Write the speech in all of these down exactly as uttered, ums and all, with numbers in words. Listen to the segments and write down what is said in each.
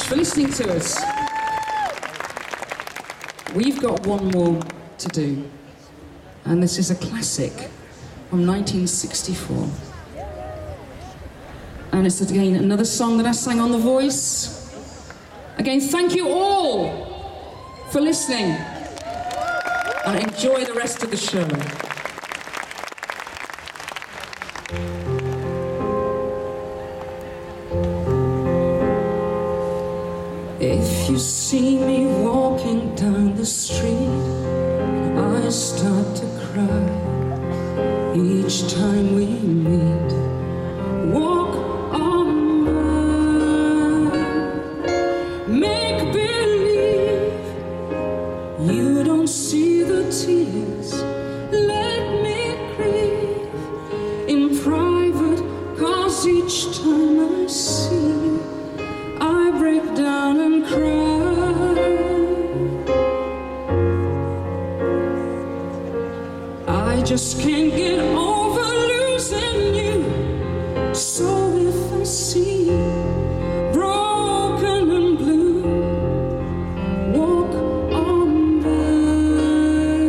for listening to us. We've got one more to do, and this is a classic from nineteen sixty-four. And it's again another song that I sang on The Voice. Again, thank you all for listening, and enjoy the rest of the show. If you see me walking down the street, I start to cry each time we meet. Walk on by, make believe you don't see the tears. Let me grieve in private, 'cause each time I see you, I break down and cry. I just can't get over losing you. So if I see you broken and blue, walk on by,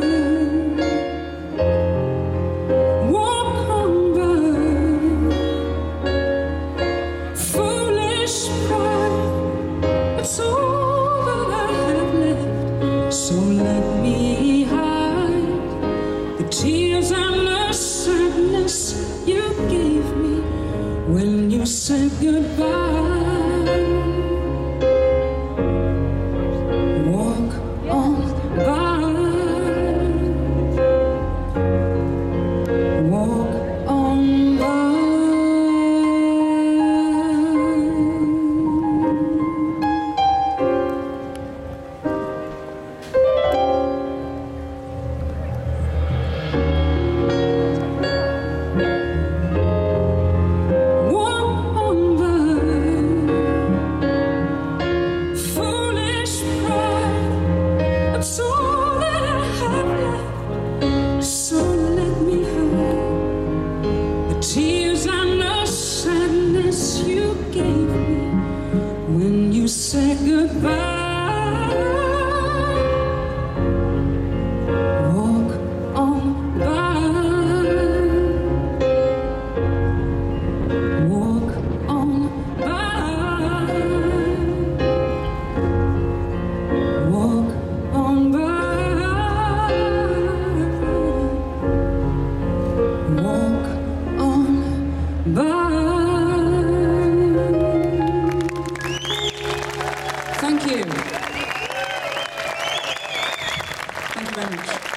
walk on by. Foolish pride, it's all that I have left. So let me hide the tears and the sadness you gave me when you said goodbye. Walk on by, walk on by. Tears and the sadness you gave me when you said goodbye. Walk on by, walk on by, walk on by, walk bye. Thank you. Thank you very much.